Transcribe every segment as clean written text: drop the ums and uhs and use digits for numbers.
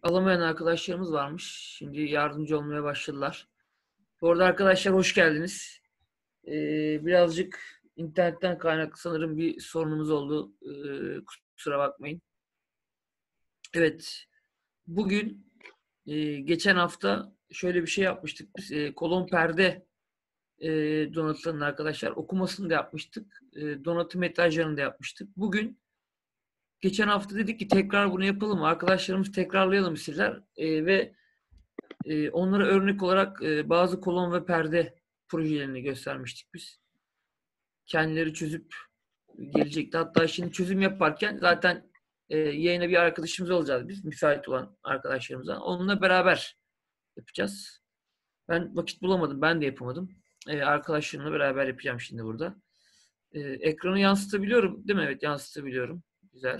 alamayan arkadaşlarımız varmış. Şimdi yardımcı olmaya başladılar. Bu arada arkadaşlar hoş geldiniz. Birazcık internetten kaynaklı sanırım bir sorunumuz oldu. Kusura bakmayın. Evet, bugün geçen hafta şöyle bir şey yapmıştık. Biz kolon perde donatlarının arkadaşlar okumasını da yapmıştık. Donatı metrajlarını da yapmıştık. Bugün geçen hafta dedik ki tekrar bunu yapalım. Arkadaşlarımız tekrarlayalım istediler. Ve onlara örnek olarak bazı kolon ve perde projelerini göstermiştik biz. Kendileri çözüp gelecekti. Hatta şimdi çözüm yaparken zaten yayına bir arkadaşımız olacağız biz. Müsait olan arkadaşlarımızdan. Onunla beraber yapacağız. Ben vakit bulamadım. Ben de yapamadım. Arkadaşlarımla beraber yapacağım şimdi burada. Ekranı yansıtabiliyorum değil mi? Evet, yansıtabiliyorum. Güzel.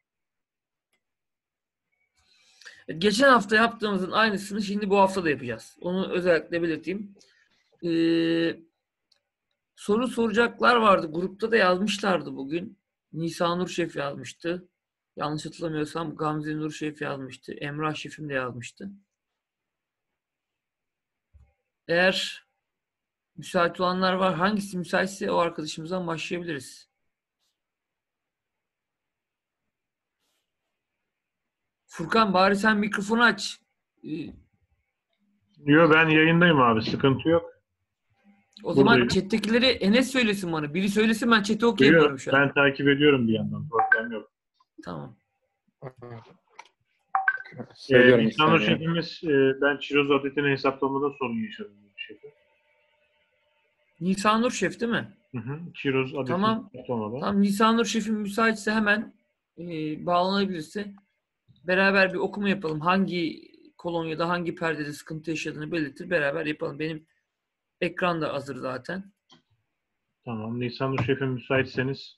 Geçen hafta yaptığımızın aynısını şimdi bu hafta da yapacağız. Onu özellikle belirteyim. Soru soracaklar vardı. Grupta da yazmışlardı bugün. Nisanur Şef yazmıştı. Yanlış hatırlamıyorsam Gamze Nur Şef yazmıştı. Emrah Şef'im de yazmıştı. Eğer müsait olanlar var, hangisi müsaitse o arkadaşımızdan başlayabiliriz. Furkan bari sen mikrofonu aç. Yo, ben yayındayım abi. Sıkıntı yok. O zaman Buradayım. chat'tekileri Enes söylesin bana. Biri söylesin, ben chat'i Yo, okuyamıyorum şu an. ben takip ediyorum bir yandan. Problem yok. Tamam. Söylüyorum bir Nisanur saniye. şefimiz, ben çiroz adetini hesaplamada sorun yaşadım şefim. Nisanur Şef değil mi? Çiroz adetini Tamam. hesaplamada. Tamam. Nisanur Şef'im müsaitse hemen bağlanabilirse beraber bir okuma yapalım. Hangi kolonyada hangi perdede sıkıntı yaşadığını belirtir. Beraber yapalım. Benim ekran da hazır zaten. Tamam. Nisanur şefim müsaitseniz.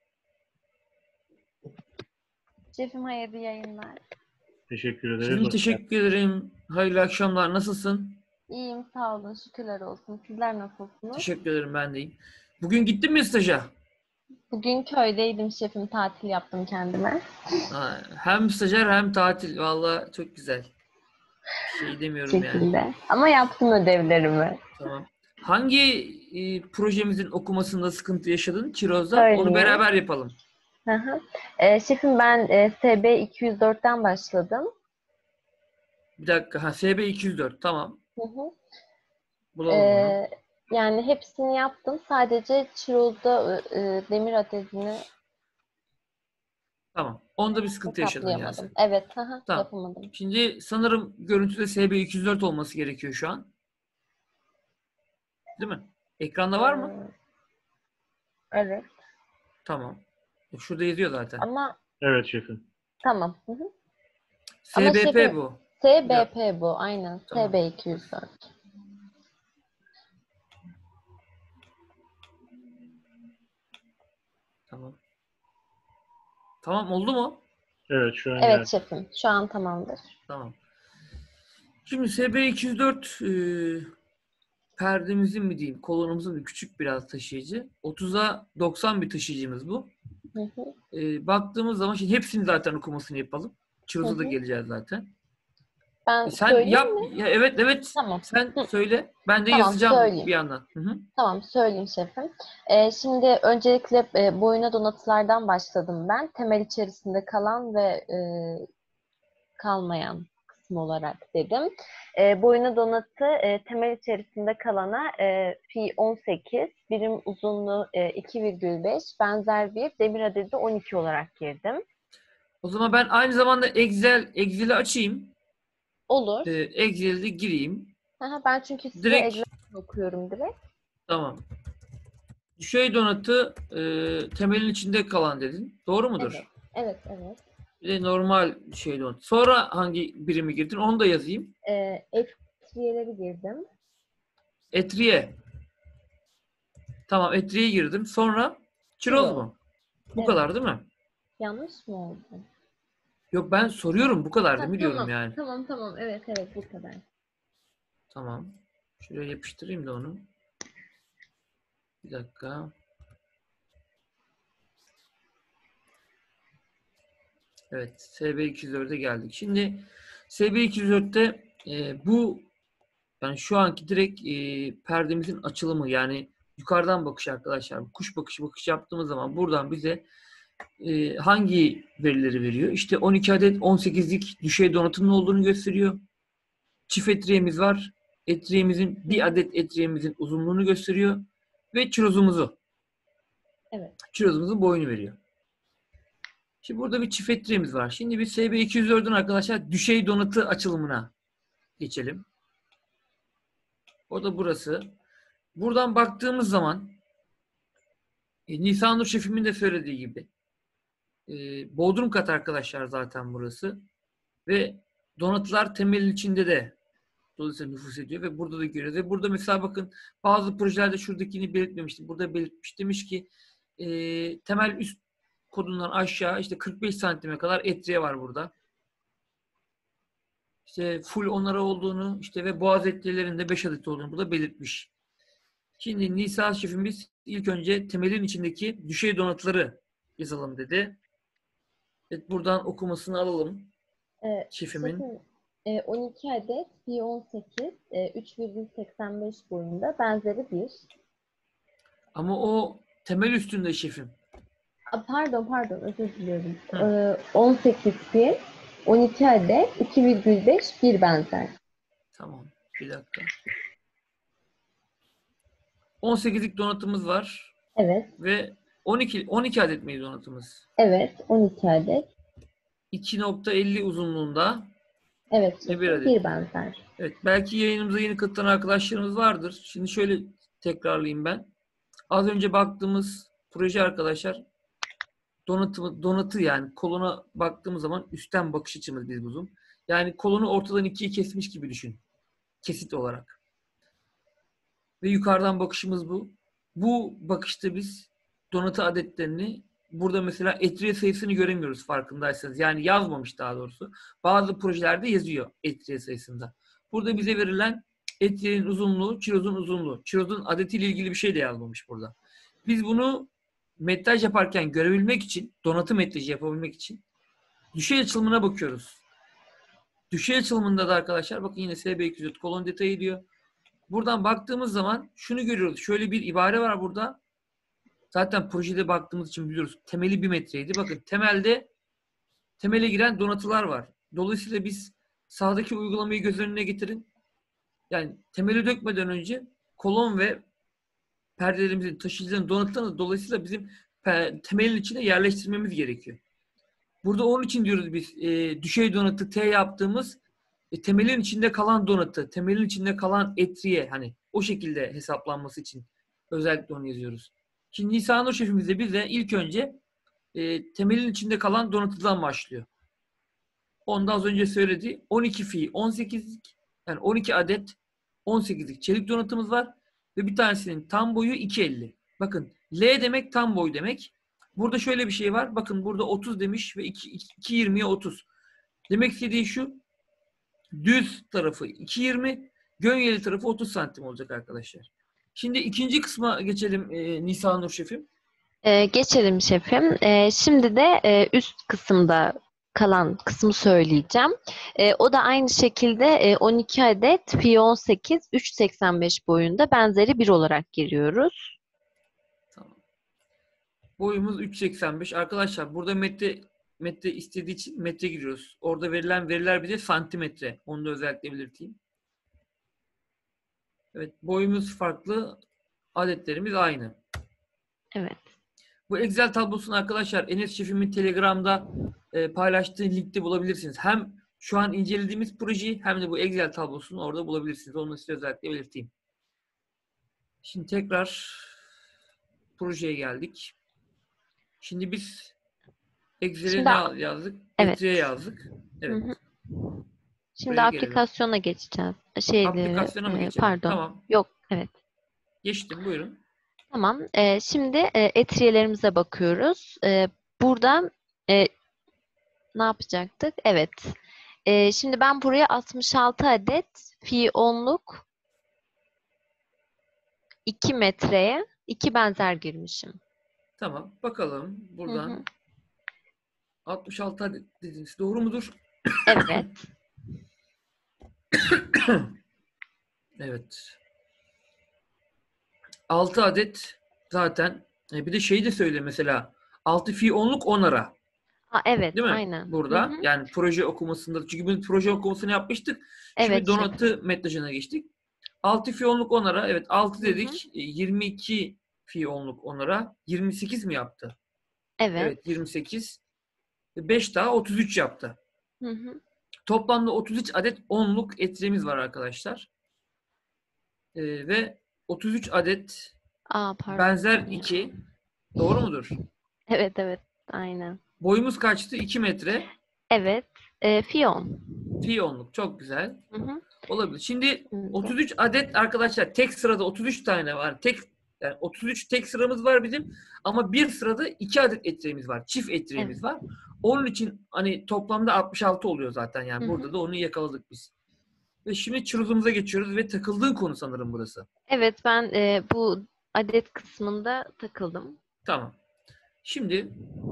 Şefim hayırlı yayınlar. Teşekkür ederiz. Şimdi teşekkür ederim. Hayırlı akşamlar. Nasılsın? İyiyim sağ olun şükürler olsun. Sizler nasılsınız? Teşekkür ederim, ben de iyiyim. Bugün gittin mi staja? Bugün köydeydim şefim, tatil yaptım kendime. Ha, hem stajyer hem tatil. Vallahi çok güzel. Bir şey demiyorum yani. Şekilde. Ama yaptım ödevlerimi. Tamam. Hangi projemizin okumasında sıkıntı yaşadın Çiroz'da? Söyleyeyim. Onu beraber yapalım. Hı hı. Şefim ben SB 204'ten başladım. Bir dakika. Ha, SB 204. Tamam. Hı hı. Bulalım onu. Yani hepsini yaptım. Sadece çirozda demir atezini Tamam. Onda bir sıkıntı yaşadın yani sen. hesaplayamadım. Evet, Tamam. yapamadım. Şimdi sanırım görüntüde SB 204 olması gerekiyor şu an. Değil mi? Ekranda var mı? Evet. Tamam. Şurada yazıyor zaten. Ama Evet şefim. tamam. Hı hı. Ama SBP şefim, bu. SBP bu. Aynen. Tamam. SB 204. Tamam. Tamam, oldu mu? Evet şu an Evet geldi. şefim. Şu an tamamdır. Tamam. Şimdi SB 204 perdemizin mi diyeyim, kolonumuzun bir küçük biraz taşıyıcı. 30'a 90 bir taşıyıcımız bu. Hı hı. Baktığımız zaman şimdi hepsini zaten okumasını yapalım. Çıroz'a da Hı hı. geleceğiz zaten. Ben Sen söyleyeyim yap. mi? Ya, evet. Tamam. Sen Hı. söyle. Ben de Tamam, yazacağım söyleyeyim. bir yandan. Hı. Tamam, söyleyeyim şefim. Şimdi öncelikle boyuna donatılardan başladım ben. Temel içerisinde kalan ve kalmayan kısım olarak dedim. Boyuna donatı temel içerisinde kalana fi 18, birim uzunluğu 2,5, benzer bir demir adedi 12 olarak girdim. O zaman ben aynı zamanda Excel'i açayım. Olur. Excel'de gireyim. Aha, ben çünkü size Direkt. Excel'den okuyorum direkt. Tamam. Düşey donatı temelin içinde kalan dedin. Doğru mudur? Evet. Bir de normal şey donatı. Sonra hangi birimi girdin? Onu da yazayım. Etriyeleri girdim. Etriye. Tamam, Etriye'ye girdim. Sonra Çiroz Çiroz. mu? Bu Evet. kadar değil mi? Yanlış mı oldu? Yok, ben soruyorum, bu kadar değil mi diyorum Tamam. yani. Tamam. Evet bu kadar. Tamam. Şuraya yapıştırayım da onu. Bir dakika. Evet. SB204'e geldik. Şimdi SB204'te bu yani şu anki direkt perdemizin açılımı, yani yukarıdan bakış arkadaşlar. Kuş bakış yaptığımız zaman buradan bize hangi verileri veriyor? İşte 12 adet 18'lik düşey donatının olduğunu gösteriyor. Çift etriyemiz var. Bir adet etriyemizin uzunluğunu gösteriyor. Ve çirozumuzu. Evet. Çirozumuzun boyunu veriyor. Şimdi burada bir çift etriyemiz var. Şimdi bir SB204'ün arkadaşlar düşey donatı açılımına geçelim. O da burası. Buradan baktığımız zaman Nisan Nur şefimin de söylediği gibi bodrum kat arkadaşlar zaten burası. Ve donatılar temelin içinde de dolayısıyla nüfus ediyor ve burada da görüyoruz. Ve burada mesela bakın bazı projelerde şuradakini belirtmemiştim. Burada belirtmiş. Demiş ki temel üst kodundan aşağı işte 45 santime kadar etriye var burada. İşte full onara olduğunu işte ve boğaz etriyelerinde 5 adet olduğunu burada belirtmiş. Şimdi Nisa şefimiz ilk önce temelin içindeki düşey donatıları yazalım dedi. Evet, buradan okumasını alalım. Şefimin. Şefim, 12 adet P18 3,85 boyunda, benzeri 1. Ama o temel üstünde şefim. Pardon, özür diliyorum. 18 pi, 12 adet 2,5 bir benzer. Tamam. Bir dakika. 18'lik donatımız var. Evet. Ve 12 adet miydi donatımız? Evet, 12 adet. 2.50 uzunluğunda. Evet, Ve bir adet. bir benzer. Evet, belki yayınımıza yeni katılan arkadaşlarımız vardır. Şimdi şöyle tekrarlayayım ben. Az önce baktığımız proje arkadaşlar donatı yani kolona baktığımız zaman üstten bakış açımız biz buzum. Yani kolonu ortadan ikiye kesmiş gibi düşün. Kesit olarak. Ve yukarıdan bakışımız bu. Bu bakışta biz donatı adetlerini burada mesela etriye sayısını göremiyoruz farkındaysanız. Yani yazmamış daha doğrusu. Bazı projelerde yazıyor etriye sayısında. Burada bize verilen etriyenin uzunluğu, çirozun uzunluğu. Çirozun adetiyle ilgili bir şey de yazmamış burada. Biz bunu metraj yaparken görebilmek için, donatı metrajı yapabilmek için düşey açılımına bakıyoruz. Düşey açılımında da arkadaşlar bakın yine SB204 kolon detayı diyor. Buradan baktığımız zaman şunu görüyoruz. Şöyle bir ibare var burada. Zaten projede baktığımız için biliyoruz. Temeli 1 metreydi. Bakın temele giren donatılar var. Dolayısıyla biz sağdaki uygulamayı göz önüne getirin. Yani temeli dökmeden önce kolon ve perdelerimizin, taşıyıcıların donatılarını dolayısıyla bizim temelin içine yerleştirmemiz gerekiyor. Burada onun için diyoruz biz düşey donatı T yaptığımız temelin içinde kalan donatı, temelin içinde kalan etriye hani o şekilde hesaplanması için özellikle onu yazıyoruz. Şimdi Nisan Nur şefimiz de bize ilk önce temelin içinde kalan donatıdan başlıyor. Onda az önce söyledi 12 fi 18'lik yani 12 adet 18'lik çelik donatımız var ve bir tanesinin tam boyu 2.50. Bakın L demek tam boy demek. Burada şöyle bir şey var. Bakın burada 30 demiş ve 2.20'ye 30. Demek istediği şu. Düz tarafı 2.20, gönyeli tarafı 30 santim olacak arkadaşlar. Şimdi ikinci kısma geçelim Nisan Nur şefim. Geçelim şefim. Şimdi de üst kısımda kalan kısmı söyleyeceğim. O da aynı şekilde 12 adet P18 3,85 boyunda, benzeri 1 olarak giriyoruz. Tamam. Boyumuz 3.85. Arkadaşlar burada metre istediği için metre giriyoruz. Orada verilen veriler bize santimetre. Onu da özellikle belirteyim. Evet, boyumuz farklı, adetlerimiz aynı. Evet. Bu Excel tablosunu arkadaşlar Enes şefimin Telegram'da paylaştığı linkte bulabilirsiniz. Hem şu an incelediğimiz projeyi hem de bu Excel tablosunu orada bulabilirsiniz. Onu size özellikle belirteyim. Şimdi tekrar projeye geldik. Şimdi biz Excel'e ne yazdık? Evet. Etriye yazdık. Evet. Hı hı. Şimdi Buraya aplikasyona geçeceğiz. Aplikasyona mı geçelim? Pardon. Tamam. Yok, evet. Geçtim, buyurun. Tamam. Şimdi etriyelerimize bakıyoruz. Buradan ne yapacaktık? Evet. Şimdi ben buraya 66 adet fi 10'luk 2 metreye 2 benzer girmişim. Tamam. Bakalım buradan. Hı hı. 66 adet dediniz. Doğru mudur? Evet. Evet. 6 adet zaten. Bir de şeyi de söyle mesela. 6 fi 10'luk 10 ara. Ha, evet, Değil mi? aynen. Hı Burada. hı. Yani proje okumasında. Çünkü biz proje okumasını yapmıştık. Evet Şimdi şefim. donatı metrajına geçtik. 6 fi 10'luk 10 ara. Evet 6 Hı hı. dedik. 22 fi 10'luk 10 ara. 28 mi yaptı? Evet. Evet 28. 5 daha 33 yaptı. Hı hı. Toplamda 33 adet 10'luk etriğimiz var arkadaşlar. Ve 33 adet Aa, pardon bir benzer saniye. 2. Doğru mudur? Evet, evet, aynen. Boyumuz kaçtı? 2 metre. Evet. Fiyon. Fi 10'luk. Çok güzel. Hı hı. Olabilir. Şimdi Şimdi. 33 adet arkadaşlar tek sırada 33 tane var. Yani 33 tek sıramız var bizim ama bir sırada 2 adet etriğimiz var. Çift Evet. etriğimiz var. Onun için hani toplamda 66 oluyor zaten Hı yani. hı. Burada da onu yakaladık biz. Ve şimdi çırılımıza geçiyoruz ve takıldığın konu sanırım burası. Evet, ben bu adet kısmında takıldım. Tamam. Şimdi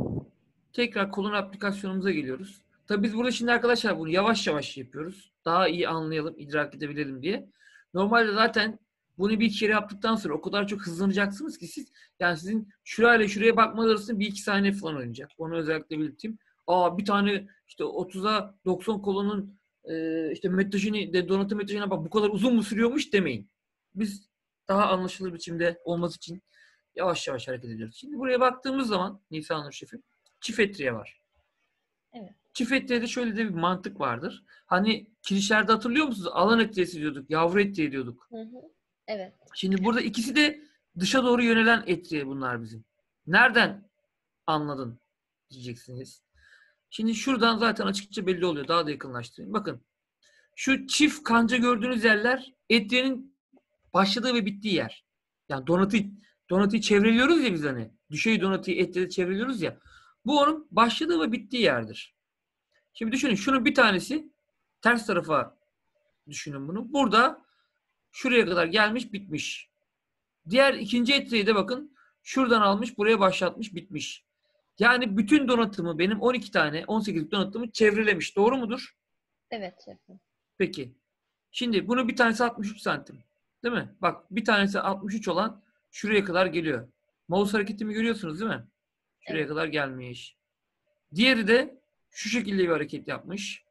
tekrar kolon aplikasyonumuza geliyoruz. Tabii biz burada şimdi arkadaşlar bunu yavaş yavaş yapıyoruz. Daha iyi anlayalım, idrak edebilelim diye. Normalde zaten bunu bir kere yaptıktan sonra o kadar çok hızlanacaksınız ki siz yani sizin şurayla şuraya bakmanız arasında 1-2 saniye falan oynayacak. Onu özellikle belirteyim. Bir tane işte 30'a 90 kolonun işte metrajını, donatı metrajına bak bu kadar uzun mu sürüyormuş demeyin. Biz daha anlaşılır biçimde olması için yavaş yavaş hareket ediyoruz. Şimdi buraya baktığımız zaman Nisan Nur Şef'im çift etriye var. Evet. Çift etriyede şöyle de bir mantık vardır. Hani kirişlerde hatırlıyor musunuz? Alan etriyesi diyorduk, yavru etriye diyorduk. Hı hı. Evet. Şimdi burada ikisi de dışa doğru yönelen etriye bunlar bizim. Nereden anladın diyeceksiniz. Şimdi şuradan zaten açıkça belli oluyor. Daha da yakınlaştırayım. Bakın şu çift kanca gördüğünüz yerler etriyenin başladığı ve bittiği yer. Yani donatıyı çevreliyoruz ya biz hani. Düşey donatıyı etriyede çevreliyoruz ya. Bu onun başladığı ve bittiği yerdir. Şimdi düşünün şunun bir tanesi ters tarafa düşünün bunu. Burada şuraya kadar gelmiş bitmiş. Diğer ikinci etreyi de bakın şuradan almış buraya başlatmış bitmiş. Yani bütün donatımı benim 12 tane 18 donatımı çevrelemiş. Doğru mudur? Evet şefim. Peki. Şimdi bunun bir tanesi 63 santim. Değil mi? Bak bir tanesi 63 olan şuraya kadar geliyor. Mouse hareketimi görüyorsunuz değil mi? Şuraya Evet. kadar gelmiş. Diğeri de şu şekilde bir hareket yapmış.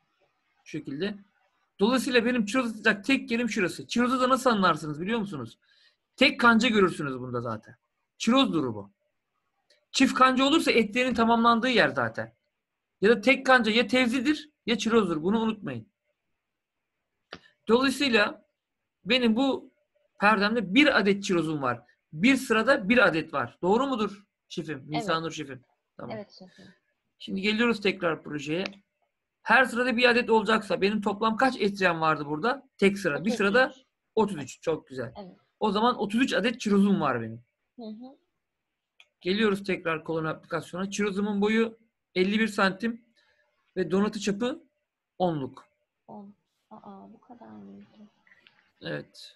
Şu şekilde. Dolayısıyla benim çiroz atacak tek yerim şurası. Çirozu da nasıl anlarsınız biliyor musunuz? Tek kanca görürsünüz bunda zaten. Çirozdur bu. Çift kanca olursa etlerin tamamlandığı yer zaten. Ya da tek kanca ya tevzidir ya çirozdur. Bunu unutmayın. Dolayısıyla benim bu perdemde bir adet çirozum var. Bir sırada bir adet var. Doğru mudur şefim? Evet. Nisanur şefim. Tamam. Evet şefim. Şimdi geliyoruz tekrar projeye. Her sırada bir adet olacaksa benim toplam kaç etrem vardı burada? Tek sıra. Bir 33. sırada 33. Çok güzel. Evet. O zaman 33 adet çirozum var benim. Hı hı. Geliyoruz tekrar kolon aplikasyona. Çirozumun boyu 51 santim ve donatı çapı 10'luk. 10. Aa, bu kadar mıydı? Evet.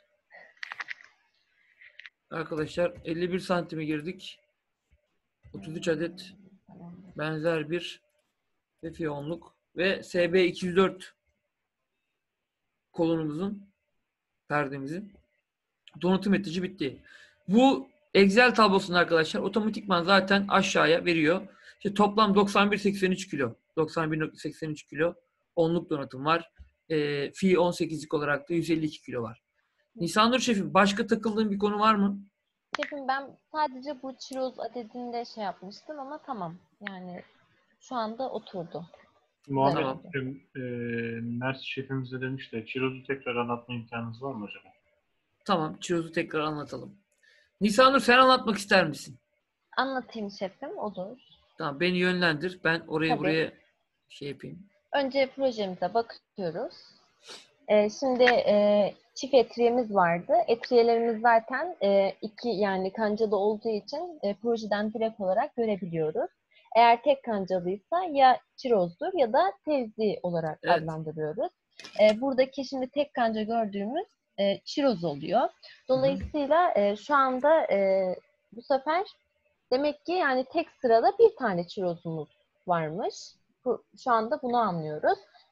Arkadaşlar 51 santime girdik. 33 adet Tamam. benzer bir ve fiyonluk ve SB 204 kolonumuzun perdemizin donatım etici bitti. Bu Excel tablosunda arkadaşlar otomatikman zaten aşağıya veriyor. İşte toplam 91,83 kilo. 91,83 kilo onluk donatım var. Fi 18'lik olarak da 152 kilo var. Nisanur Şefim başka takıldığın bir konu var mı? Şefim, ben sadece bu çiroz adedinde şey yapmıştım ama tamam. Yani şu anda oturdu. Güzel Muhammed Tamam. oldu. Mert şefimiz de demiş de Çiroz'u tekrar anlatma imkanınız var mı acaba? Tamam. Çiroz'u tekrar anlatalım. Nisanur sen anlatmak ister misin? Anlatayım şefim, olur. Tamam beni yönlendir. Ben oraya Tabii. buraya şey yapayım. Önce projemize bakıyoruz. Şimdi çift etriğimiz vardı. Etriyelerimiz zaten iki, yani kancalı olduğu için projeden direkt olarak görebiliyoruz. Eğer tek kancalıysa ya çirozdur ya da tevzi olarak Evet. adlandırıyoruz. Buradaki şimdi tek kanca gördüğümüz çiroz oluyor. Dolayısıyla şu anda bu sefer demek ki yani tek sırada bir tane çirozumuz varmış. Şu anda bunu anlıyoruz.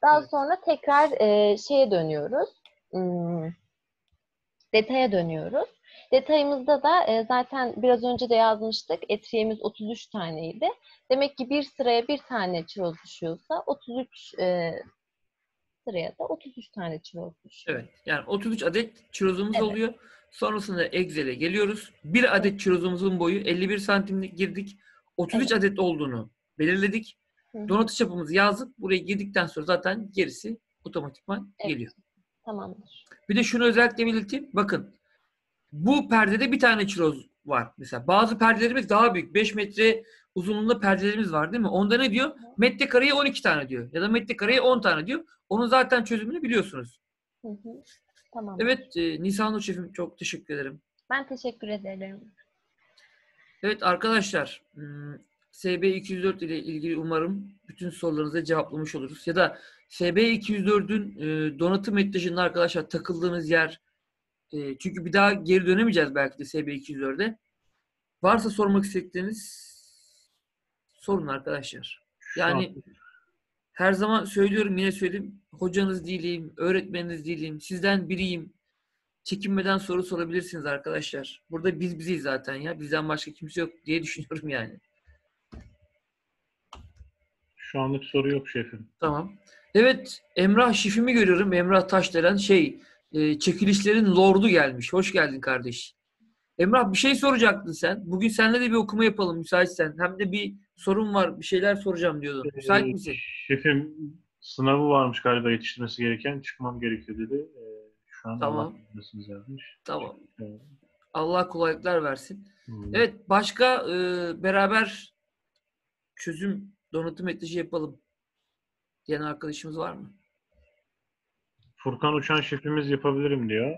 Daha Evet. sonra tekrar şeye dönüyoruz. Hmm, detaya dönüyoruz. Detayımızda da zaten biraz önce de yazmıştık. Etriğimiz 33 taneydi. Demek ki bir sıraya bir tane çiroz düşüyorsa 33 sıraya da 33 tane çiroz düşüyor. Evet. Yani 33 adet çirozumuz Evet. oluyor. Sonrasında Excel'e geliyoruz. Bir adet çirozumuzun boyu 51 santimlik girdik. 33 Evet. adet olduğunu belirledik. Hı hı. Donatı çapımızı yazdık. Buraya girdikten sonra zaten gerisi otomatikman Evet. geliyor. Tamamdır. Bir de şunu özellikle belirteyim. Bakın bu perdede bir tane çiroz var. Mesela bazı perdelerimiz daha büyük. 5 metre uzunluğunda perdelerimiz var değil mi? Onda ne diyor? Metrekareye 12 tane diyor. Ya da metrekareye 10 tane diyor. Onun zaten çözümünü biliyorsunuz. Hı hı. Tamamdır. Evet Nisan Nur Şefim çok teşekkür ederim. Ben teşekkür ederim. Evet arkadaşlar SB 204 ile ilgili umarım bütün sorularınızı cevaplamış oluruz. Ya da SB 204'ün donatım metrajında arkadaşlar takıldığınız yer çünkü bir daha geri dönemeyeceğiz belki de SB 204'e. Varsa sormak istedikleriniz sorun arkadaşlar. Şu an Yani her zaman söylüyorum yine söyleyeyim. Hocanız değilim, öğretmeniniz değilim, sizden biriyim. Çekinmeden soru sorabilirsiniz arkadaşlar. Burada biz biziz zaten ya. Bizden başka kimse yok diye düşünüyorum yani. şu anlık soru yok şefim. Tamam. Evet, Emrah şifimi görüyorum. Emrah Taşdelen çekilişlerin lordu gelmiş. Hoş geldin kardeş. Emrah bir şey soracaktın sen. Bugün seninle de bir okuma yapalım müsaitsen. Hem de bir sorun var. Bir şeyler soracağım diyordun. Müsait misin? Şefim sınavı varmış galiba yetiştirmesi gereken. Çıkmam gerekiyor dedi. Şu an Allah Tamam. yardımcısınız yazmış. Tamam. Evet. Allah kolaylıklar versin. Hmm. Evet, başka beraber çözüm donatım metrajı yapalım diyen arkadaşımız var mı? Furkan Uçan şefimiz yapabilirim diyor.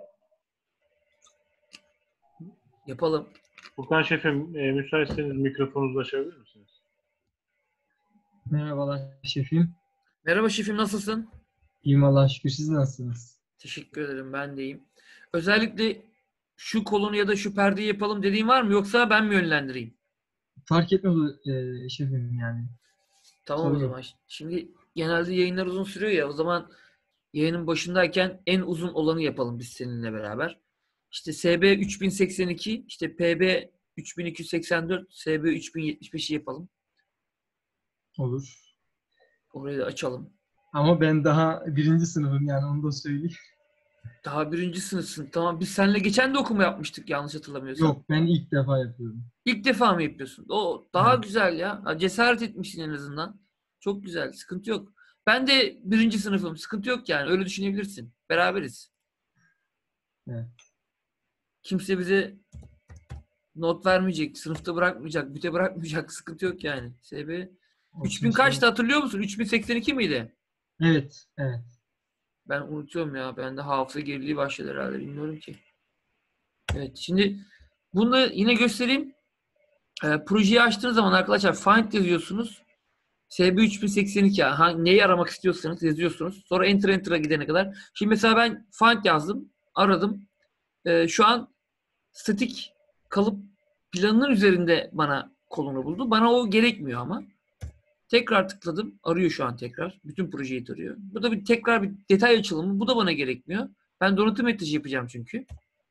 Yapalım. Furkan şefim müsaitseniz mikrofonunuzu açabilir misiniz? Merhabalar şefim. Merhaba şefim nasılsın? İyiyim Allah'a şükür. Siz nasılsınız? Teşekkür ederim ben de iyiyim. Özellikle şu kolonu ya da şu perdeyi yapalım dediğin var mı yoksa ben mi yönlendireyim? Fark etmez şefim yani. Tamam o Sorun yok. zaman. Şimdi genelde yayınlar uzun sürüyor ya o zaman yayının başındayken en uzun olanı yapalım biz seninle beraber. İşte SB 3082, işte PB 3284, SB 3075'i yapalım. Olur. Orayı da açalım. Ama ben daha birinci sınıfım yani onu da söyleyeyim. Daha birinci sınıfsın. Tamam biz seninle geçen de okuma yapmıştık yanlış hatırlamıyorsam. Yok ben ilk defa yapıyorum. İlk defa mı yapıyorsun? O daha Evet. güzel ya. Ha, cesaret etmişsin en azından. Çok güzel. Sıkıntı yok. Ben de birinci sınıfım. Sıkıntı yok yani. Öyle düşünebilirsin. Beraberiz. Evet. Kimse bize not vermeyecek. Sınıfta bırakmayacak. Büte bırakmayacak. Sıkıntı yok yani. SB O 3000 kimse- kaçtı hatırlıyor musun? 3082 miydi? Evet. Evet. Ben unutuyorum ya. Bende hafıza geriliği başladı herhalde. Bilmiyorum ki. Evet. Şimdi bunu da yine göstereyim. Projeyi açtığınız zaman arkadaşlar find yazıyorsunuz. SB 3082 neyi aramak istiyorsanız yazıyorsunuz. Sonra enter'a gidene kadar. Şimdi mesela ben find yazdım. Aradım. Şu an statik kalıp planının üzerinde bana kolonu buldu. Bana o gerekmiyor ama. Tekrar tıkladım. Arıyor şu an tekrar. Bütün projeyi tarıyor. Bu da tekrar bir detay açılımı. Bu da bana gerekmiyor. Ben donatım metrajı yapacağım çünkü.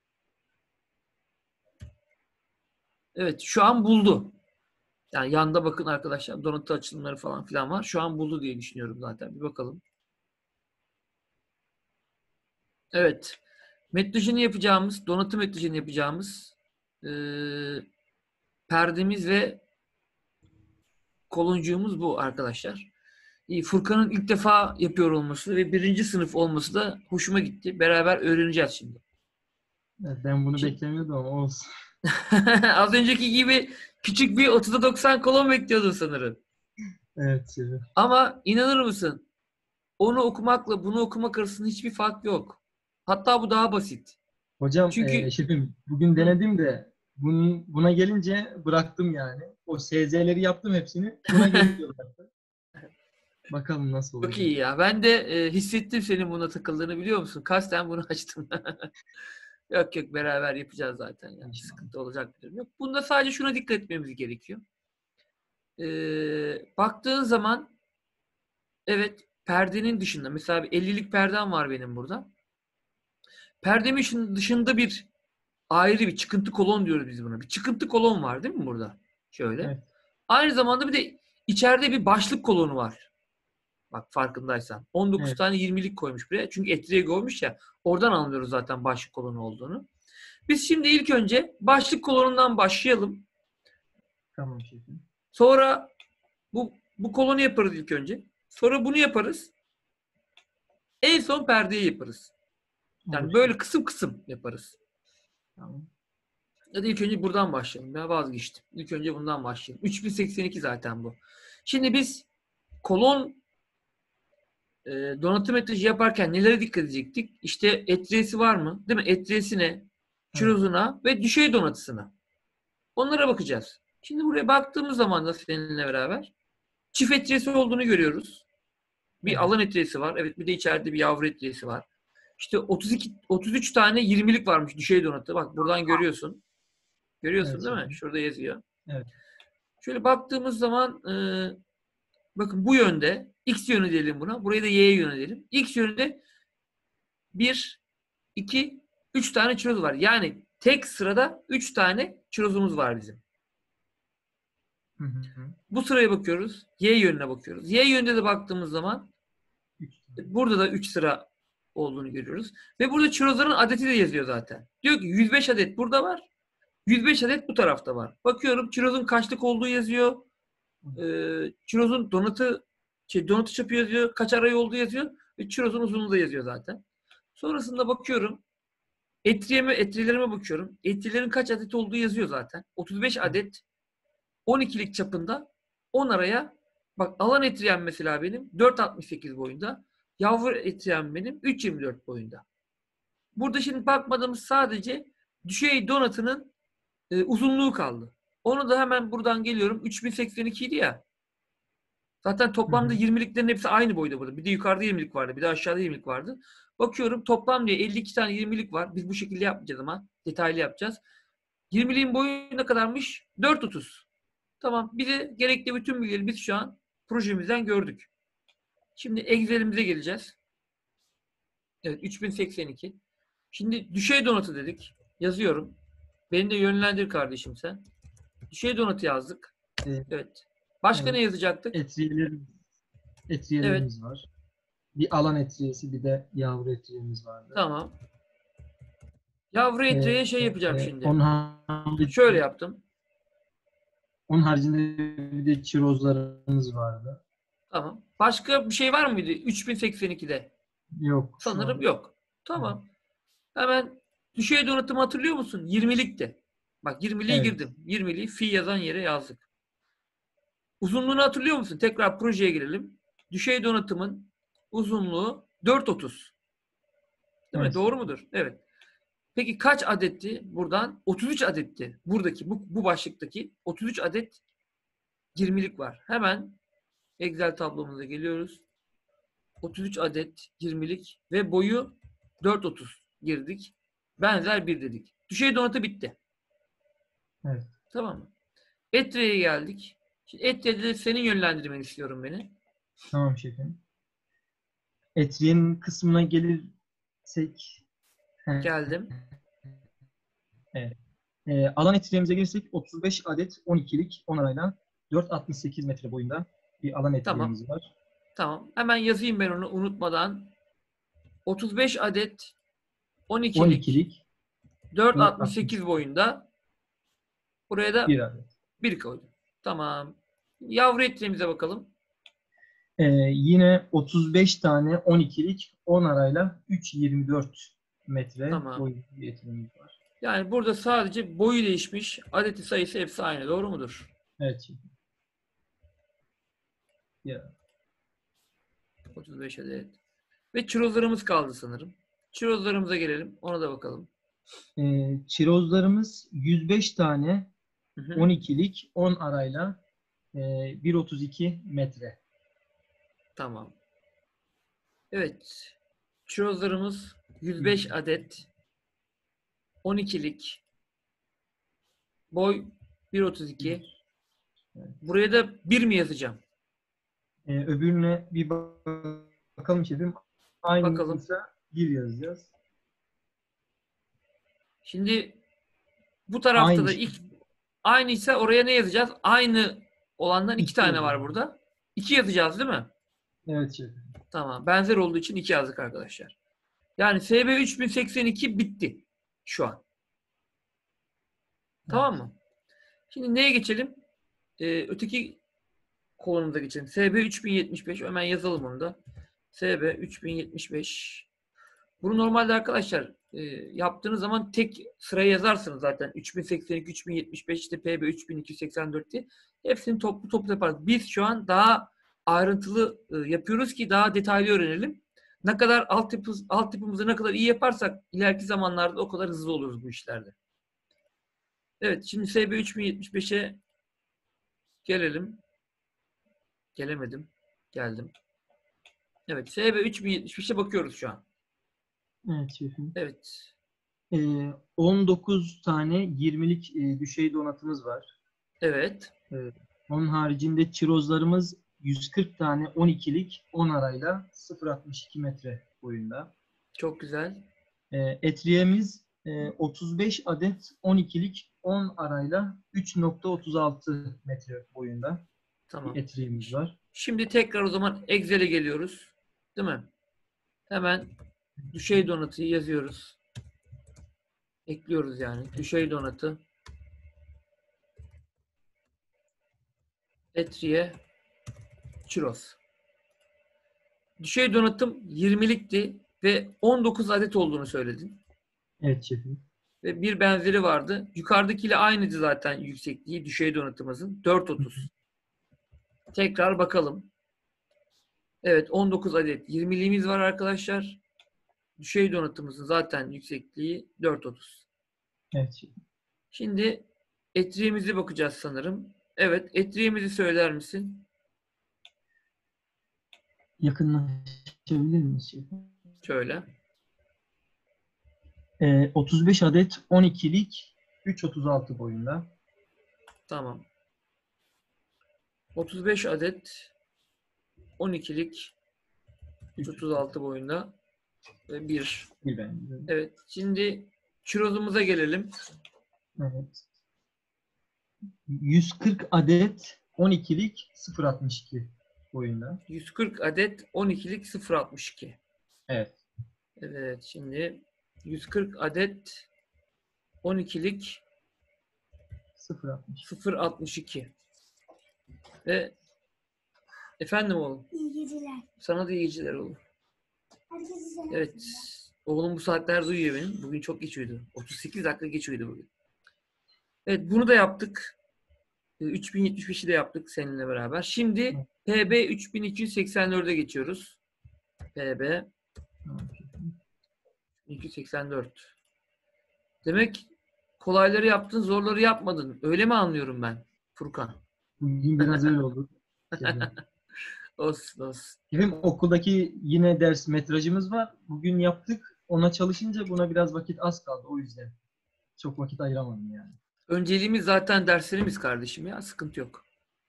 Evet şu an buldu. Yani yanda bakın arkadaşlar donatı açılımları falan filan var. Şu an buldu diye düşünüyorum zaten. Bir bakalım. Evet. Metrajını yapacağımız, donatım metrajını yapacağımız perdemiz ve koloncuğumuz bu arkadaşlar. Furkan'ın ilk defa yapıyor olması ve birinci sınıf olması da hoşuma gitti. Beraber öğreneceğiz şimdi. Evet, ben bunu Şimdi- beklemiyordum ama olsun. Az önceki gibi küçük bir 30'a 90 kolon bekliyordun sanırım. Evet şefim. Ama inanır mısın? Onu okumakla bunu okumak arasında hiçbir fark yok. Hatta bu daha basit. Hocam Çünkü şefim bugün denedim de buna gelince bıraktım yani. O SZ'leri yaptım hepsini. Buna gelince bıraktım. Bakalım nasıl çok olacak. iyi ya. Ben de hissettim senin buna takıldığını biliyor musun? Kasten bunu açtım. Yok yok beraber yapacağız zaten. Yani. İnşallah. Sıkıntı olacak bir durum yok. Bunda sadece şuna dikkat etmemiz gerekiyor. Baktığın zaman evet perdenin dışında mesela bir 50'lik perdem var benim burada. Perdemin dışında bir ayrı bir çıkıntı kolon diyoruz biz buna. Bir çıkıntı kolon var değil mi burada? Şöyle. Evet. Aynı zamanda bir de içeride bir başlık kolonu var. Bak farkındaysan. 19 Evet. tane 20'lik koymuş buraya. Çünkü etriye koymuş ya. Oradan anlıyoruz zaten başlık kolonu olduğunu. Biz şimdi ilk önce başlık kolonundan başlayalım. Tamam şefim. Sonra bu kolonu yaparız ilk önce. Sonra bunu yaparız. En son perdeyi yaparız. Yani Olur. böyle kısım kısım yaparız. Tamam. Ya da ilk önce buradan başlayalım. Ben vazgeçtim. İlk önce bundan başlayalım. 3082 zaten bu. Şimdi biz kolon donatım metrajı yaparken nelere dikkat edecektik? İşte etriyesi var mı? Değil mi? Etriyesine, çirozuna ve düşey donatısına. Onlara bakacağız. Şimdi buraya baktığımız zaman da seninle beraber çift etriyesi olduğunu görüyoruz. Bir Evet. alan etriyesi var. Evet, bir de içeride bir yavru etriyesi var. İşte 33 tane 20'lik varmış düşey donatı. Bak buradan görüyorsun. Görüyorsun Evet, değil mi? şefim. Şurada yazıyor. Evet. Şöyle baktığımız zaman bakın bu yönde X yönü diyelim buna. Buraya da Y yönü diyelim. X yönünde 1, 2, 3 tane çiroz var. Yani tek sırada 3 tane çirozumuz var bizim. Hı hı. Bu sıraya bakıyoruz. Y yönüne bakıyoruz. Y yönünde de baktığımız zaman burada da 3 sıra olduğunu görüyoruz. Ve burada çirozların adeti de yazıyor zaten. Diyor ki 105 adet burada var. 105 adet bu tarafta var. Bakıyorum çirozun kaçlık olduğu yazıyor. Çirozun donatı çapı yazıyor. Kaç arayı olduğu yazıyor. Ve çirozun uzunluğu da yazıyor zaten. Sonrasında bakıyorum. Etriyelerime bakıyorum. Etriyelerin kaç adet olduğu yazıyor zaten. 35 adet 12'lik çapında 10 araya bak alan etriyem mesela benim 4.68 boyunda. Yavru etriyem benim 3.24 boyunda. Burada şimdi bakmadığımız sadece düşey donatının uzunluğu kaldı. Onu da hemen buradan geliyorum. 3082 idi ya. Zaten toplamda 20'liklerin hepsi aynı boyda burada. Bir de yukarıda 20'lik vardı. Bir de aşağıda 20'lik vardı. Bakıyorum toplam diye 52 tane 20'lik var. Biz bu şekilde yapmayacağız ama. Detaylı yapacağız. 20'liğin boyu ne kadarmış? 4.30. Tamam. Bize gerekli bütün bilgileri biz şu an projemizden gördük. Şimdi Excel'imize geleceğiz. Evet 3082. Şimdi düşey donatı dedik. Yazıyorum. Beni de yönlendir kardeşim sen. Düşey donatı yazdık. Evet. Evet. Başka Evet. ne yazacaktık? Etriyelerimiz var. Bir alan etriyesi, bir de yavru etriyemiz vardı. Tamam. Yavru etreye şey yapacağım şimdi. Onun haricinde, Şöyle yaptım. bir de çirozlarımız vardı. Tamam. Başka bir şey var mıydı 3082'de? Yok. şu Sanırım an. yok. Tamam. Hemen düşey donatımı hatırlıyor musun? 20'likti. Bak 20'liği Evet. girdim. 20'liği fi yazan yere yazdık. Uzunluğunu hatırlıyor musun? Tekrar projeye girelim. Düşey donatımın uzunluğu 4.30. Değil mi? Evet. Doğru mudur? Evet. Peki kaç adetti buradan? 33 adetti. Buradaki bu başlıktaki 33 adet 20'lik var. Hemen Excel tablomuza geliyoruz. 33 adet 20'lik ve boyu 4.30 girdik. Benzer bir dedik. Düşey donatı bitti. Evet. Tamam mı? Etre'ye geldik. Şimdi Etre'de de senin yönlendirmeni istiyorum beni. Tamam şefim. Etriyenin kısmına gelirsek Geldim. evet. Alan etriyemize gelirsek 35 adet 12'lik 10 arayla 4.68 metre boyunda bir alan etriyemiz var. Tamam. Hemen yazayım ben onu unutmadan. 35 adet 12'lik 12'lik 4.68 boyunda. Buraya da bir adet. 1 koydum. Tamam. Yavru etriyemize bakalım. Yine 35 tane 12'lik 10 arayla 3.24 metre Tamam. boyunda bir etriyemiz var. Yani burada sadece boyu değişmiş. Adeti sayısı hepsi aynı. Doğru mudur? Evet şefim. Ya. 35 adet. Ve çirozlarımız kaldı sanırım. Çirozlarımıza gelelim. Ona da bakalım. Çirozlarımız 105 tane Hı hı. 12'lik 10 arayla 1.32 metre. Tamam. Evet. Çirozlarımız 105 adet 12'lik boy 1.32. Evet. Buraya da 1 mi yazacağım? Öbürüne bir Bakalım şefim. Bakalım. Aynıysa 1 yazacağız. Şimdi bu tarafta Aynı da şey. aynıysa oraya ne yazacağız? Aynı olandan 2 İki tane var yazacağız. burada. 2 yazacağız değil mi? Evet şefim. Tamam. Benzer olduğu için 2 yazdık arkadaşlar. Yani SB 3082 bitti şu an. Tamam mı? Şimdi neye geçelim? Öteki kolonumuza geçelim. SB 3075. Hemen yazalım onu da. SB 3075. Bunu normalde arkadaşlar yaptığınız zaman tek sıraya yazarsınız zaten. 3082, 3075, işte PB 3284 diye. Hepsini toplu yaparız. Biz şu an daha ayrıntılı yapıyoruz ki daha detaylı öğrenelim. Ne kadar altyapımızı ne kadar iyi yaparsak ileriki zamanlarda o kadar hızlı oluruz bu işlerde. Evet, şimdi SB 3075'e gelelim. Gelemedim. Geldim. Evet, SB 3075'e bakıyoruz şu an. Evet şefim. Evet. 19 tane 20'lik düşey donatımız var. Evet. Onun haricinde çirozlarımız 140 tane 12'lik 10 arayla 0,62 metre boyunda. Çok güzel. Etriyemiz 35 adet 12'lik 10 arayla 3,36 metre boyunda Tamam. bir etriyemiz var. Şimdi tekrar o zaman Excel'e geliyoruz. Değil mi? Hemen düşey donatıyı yazıyoruz. Ekliyoruz yani. Düşey donatı. Etriye. Churros. Düşey donatım 20'likti ve 19 adet olduğunu söyledin. Evet şefim. Ve bir benzeri vardı. Yukarıdakiyle aynıydı zaten yüksekliği düşey donatımızın. 4.30. Tekrar bakalım. Evet, 19 adet 20'liğimiz var arkadaşlar. Düşey donatımızın zaten yüksekliği 4.30. Evet şefim. Şimdi etriğimize bakacağız sanırım. Evet, etriğimizi söyler misin? Yakınlaşabilir miyiz şefim? Şöyle. 35 adet 12'lik 3,36 boyunda. Tamam. 35 adet 12'lik 336 boyunda ve 1. Bir bence. Evet. Şimdi çirozumuza gelelim. Evet. 140 adet 12'lik 0,62 boyunda. 140 adet 12'lik 0.62. Evet. Evet. Şimdi 140 adet 12'lik 0,60. 0.62. Ve efendim oğlum. İyi geceler. Sana da iyi geceler oğlum. Herkese selam. Evet. Oğlum bu saatlerde uyuyor benim. Bugün çok geç uyudu. 38 dakika geç uyudu bugün. Evet, bunu da yaptık. 3075'i de yaptık seninle beraber. Şimdi PB 3284'e geçiyoruz. PB 284. Demek kolayları yaptın, zorları yapmadın. Öyle mi anlıyorum ben Furkan? Bugün biraz öyle oldu. Olsun olsun. Bizim okuldaki yine ders metrajımız var. Bugün yaptık. Ona çalışınca buna biraz vakit az kaldı. O yüzden çok vakit ayıramadım yani. Önceliğimiz zaten derslerimiz kardeşim ya. Sıkıntı yok.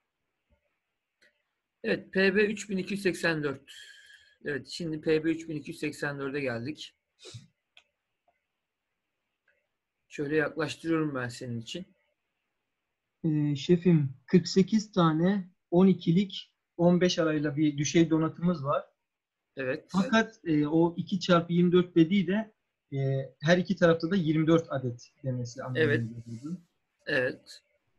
Evet, PB 3284. Evet, şimdi PB 3284'e geldik. Şöyle yaklaştırıyorum ben senin için. Şefim 48 tane 12'lik 15 arayla bir düşey donatımız var. Evet. Fakat o 2x24 dediği de her iki tarafta da 24 adet demesi anlamına Evet. geliyordu. Evet.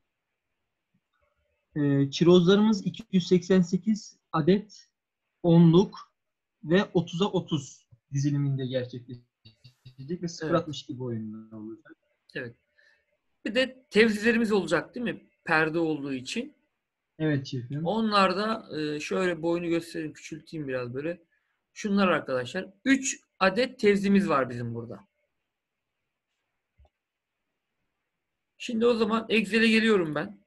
Çirozlarımız 288 adet 10'luk ve 30'a 30 diziliminde gerçekleşecek ve 0,62 boyunda olacak. Evet. Bir de tevzilerimiz olacak değil mi? Perde olduğu için. Evet şefim. Onlar da şöyle boyunu göstereyim, küçülteyim biraz böyle. Şunlar arkadaşlar. 3 adet tevzimiz var bizim burada. Şimdi o zaman Excel'e geliyorum ben.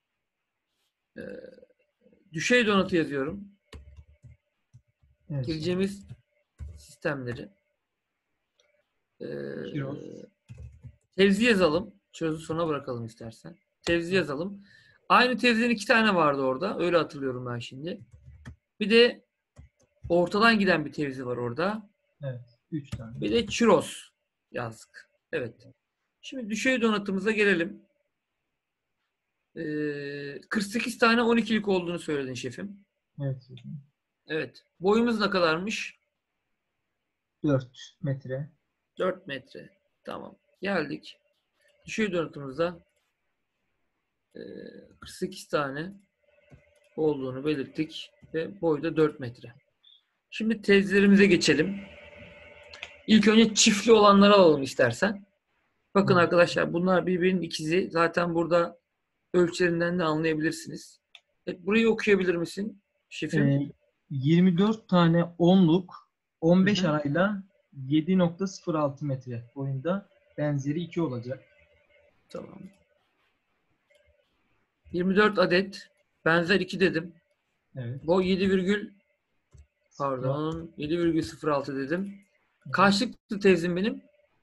Düşey donatı yazıyorum. Evet. Gireceğimiz sistemleri. Çiroz. Tevzi yazalım. Çözü sona bırakalım istersen. Tevzi yazalım. Aynı tevzinin 2 tane vardı orada. Öyle hatırlıyorum ben şimdi. Bir de Ortadan giden bir tevzi var orada. Evet. 3 tane. Bir de churros yazdık. Evet. Şimdi düşey donatımıza gelelim. 48 tane 12'lik olduğunu söyledin şefim. Evet şefim. Evet. Boyumuz ne kadarmış? 4 metre. 4 metre. Tamam. Geldik. Düşey donatımızda 48 tane olduğunu belirttik ve boyu da 4 metre. Şimdi tezlerimize geçelim. İlk önce çiftli olanları alalım istersen. Bakın arkadaşlar bunlar birbirinin ikizi. Zaten burada ölçülerinden de anlayabilirsiniz. Evet, burayı okuyabilir misin şefim? 24 tane 10'luk 15 Hı hı. arayla 7.06 metre boyunda, benzeri 2 olacak. Tamam. 24 adet benzer 2 dedim. Evet. Boy 7,06 dedim. Kaçlıktı tezim benim?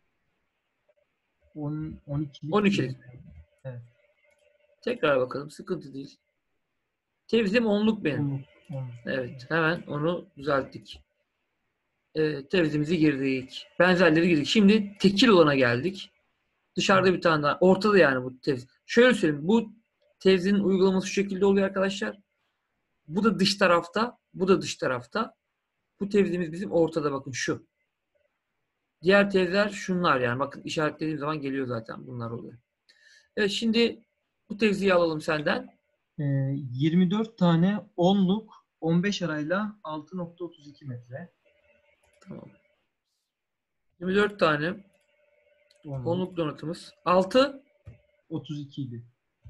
12'lik. 12'lik. Evet. Tekrar bakalım. Sıkıntı değil. Tevzim 10'luk benim. 10'luk. Evet. Hemen onu düzelttik. Tevzimizi girdik. Benzerleri girdik. Şimdi tekil olana geldik. Dışarıda bir tane daha. Ortada yani bu tevzi. Şöyle söyleyeyim. Bu tevzinin uygulaması şu şekilde oluyor arkadaşlar. Bu da dış tarafta. Bu da dış tarafta. Bu tevzimiz bizim ortada, bakın şu. Diğer tevziler şunlar yani. Bakın işaretlediğim zaman geliyor zaten. Bunlar oluyor. Evet, şimdi bu tevziyi alalım senden. 24 tane 10'luk 15 arayla 6.32 metre. Tamam. 24 tane 10'luk. 10'luk donatımız. 6 32 idi.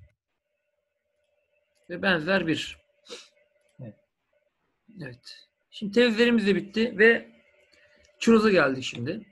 ve benzer 1. Evet. Evet. Şimdi tevzilerimiz de bitti ve churros'a geldik şimdi.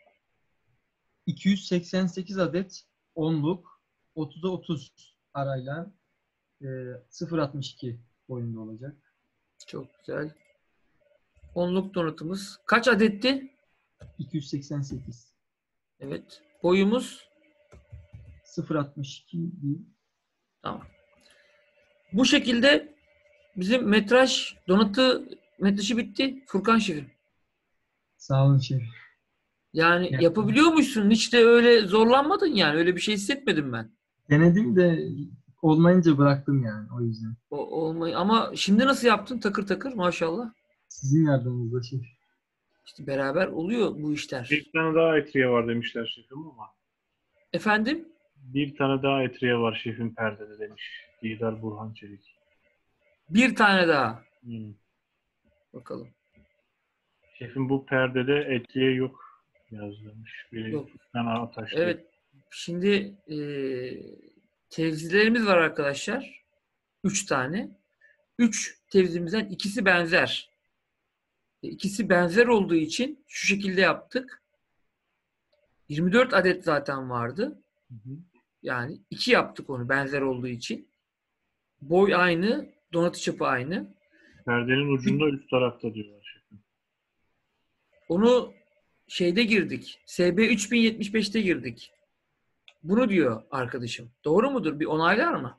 288 adet 10'luk 30'a 30 arayla 0.62 boyunda olacak. Çok güzel. 10'luk donatımız. Kaç adetti? 288. Evet. Boyumuz 0.62 değil. tamam. Bu şekilde bizim metraj metrajı bitti. Furkan şefim. Sağ olun şef. Yani Evet. yapabiliyormuşsun. Hiç de öyle zorlanmadın yani. Öyle bir şey hissetmedim ben. Denedim de olmayınca bıraktım yani, o yüzden. Olmayı. Ama şimdi nasıl yaptın? Takır takır maşallah. Sizin yardımınızla şef. İşte beraber oluyor bu işler. Bir tane daha etriye var demişler şefim ama. Efendim? Bir tane daha etriye var şefin perdede demiş. Didar Burhan Çelik. Bir tane daha. Bakalım. Şefin bu perdede etriye yok yazılmış. Bir Yok. tane ataşlı. Evet. Şimdi tevzilerimiz var arkadaşlar. 3 tane. 3 tevzimizden ikisi benzer. İkisi benzer olduğu için şu şekilde yaptık. 24 adet zaten vardı. Hı hı. Yani 2 yaptık onu benzer olduğu için. Boy aynı, donatı çapı aynı. Perdenin ucunda üst tarafta diyorlar şefim. Onu şeyde girdik. SB 3075'te girdik. Bunu diyor arkadaşım. Doğru mudur? Bir onaylar mı?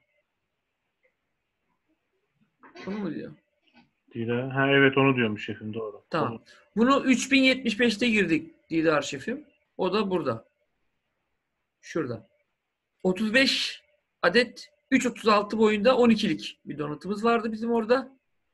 Bunu mu diyor? Didar, ha evet onu diyormuş şefim, doğru. Tamam. Doğru. Bunu 3075'te girdik Didar şefim. O da burada. Şurada. 35 adet 3.36 boyunda 12'lik bir donatımız vardı bizim orada.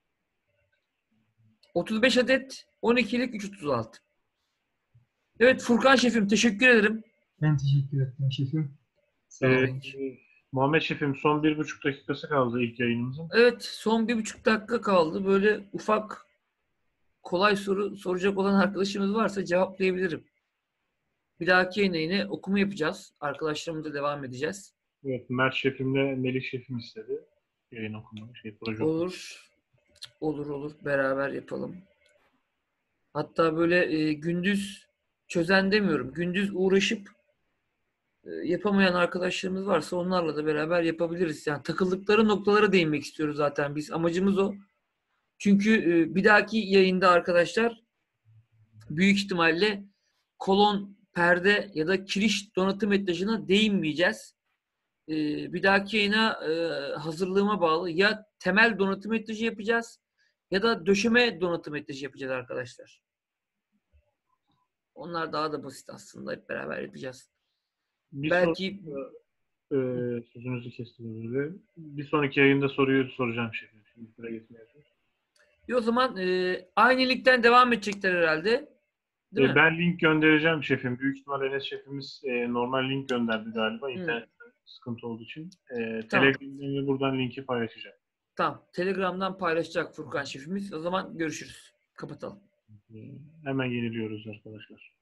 35 adet 12'lik 3.36. Evet Furkan şefim, teşekkür ederim. Ben teşekkür ederim şefim. Sağ olun. Muhammed şefim son 1,5 dakikası kaldı ilk yayınımızın. Evet, son 1,5 dakika kaldı. Böyle ufak kolay soru soracak olan arkadaşımız varsa cevaplayabilirim. Bir dahaki yayına yine okuma yapacağız. Arkadaşlarımızla devam edeceğiz. Evet, Mert şefimle Melih şefim istedi. Yayın okumayı, proje okumayı. Olur. Beraber yapalım. Hatta böyle gündüz çözen demiyorum. Gündüz uğraşıp yapamayan arkadaşlarımız varsa onlarla da beraber yapabiliriz. Yani takıldıkları noktalara değinmek istiyoruz zaten biz. Amacımız o. Çünkü bir dahaki yayında arkadaşlar büyük ihtimalle kolon, perde ya da kiriş donatım metrajına değinmeyeceğiz. Bir dahaki yayına hazırlığıma bağlı ya temel donatım metrajı yapacağız Ya da döşeme donatı metrajı yapacağız arkadaşlar. Onlar daha da basit aslında. Hep beraber yapacağız. Bir Belki sözünüzü kestim öyle. Bir sonraki yayında soruyu soracağım şefim. Şimdi süre geçmiyorsunuz. o zaman aynı ligden devam edecekler herhalde. Değil mi? Ben link göndereceğim şefim. Büyük ihtimal Enes şefimiz normal link gönderdi galiba. İnternetten sıkıntı olduğu için. Telegram'dan ve buradan linki paylaşacağım. Tamam. Telegram'dan paylaşacak Furkan şefimiz. O zaman görüşürüz. Kapatalım. Hemen yeniliyoruz arkadaşlar.